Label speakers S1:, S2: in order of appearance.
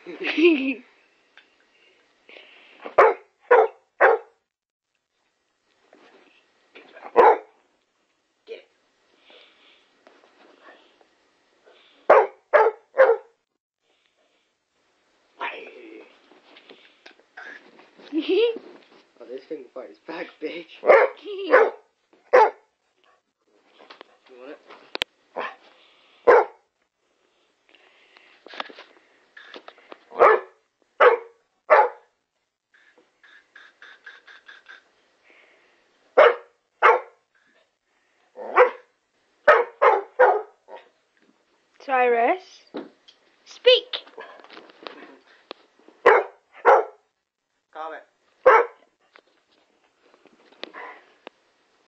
S1: Oh, this thing fights back, bitch. You want it?
S2: Cyrus, speak.